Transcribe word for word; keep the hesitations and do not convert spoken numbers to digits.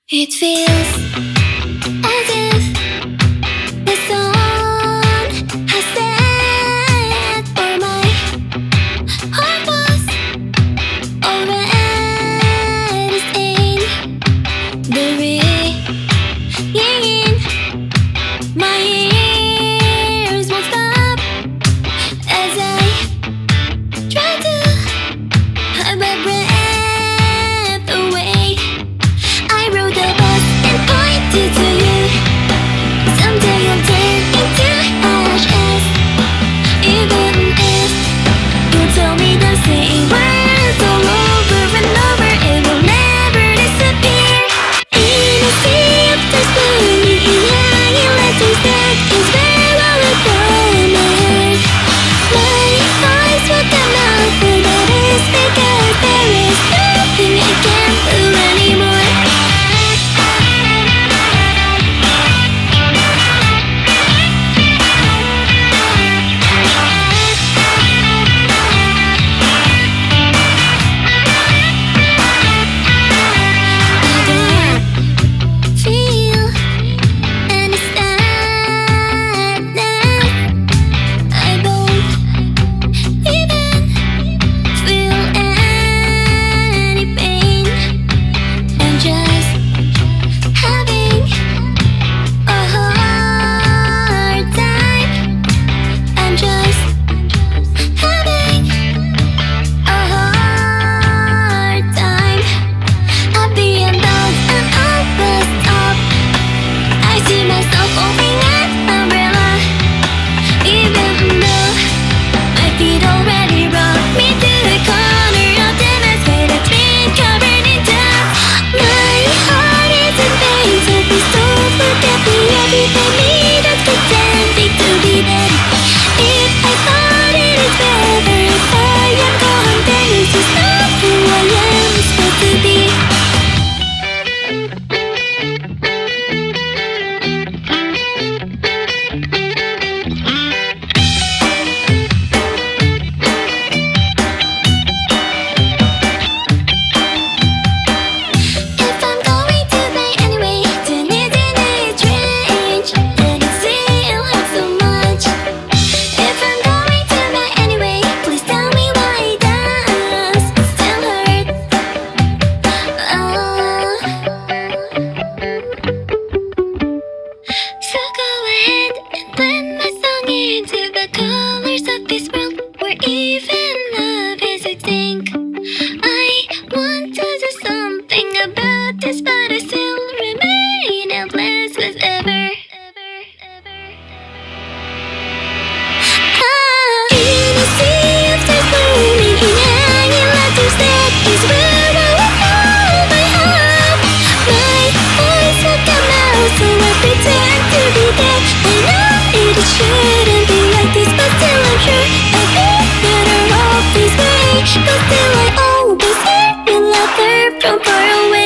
It feels as if the sun has set, or my heart was already stained. The ringing in my ears won't stop as I try to hide my breath away. I rode the bus and pointed to you. Someday you'll turn into ashes. Even if you tell me the same words all over and over, it will never disappear. In a sea of stars burning in hanging letters, that is where I will find my heart. My eyes will come out, but that is because there is nothing I can't do anymore. But still I always hear your laughter from far away.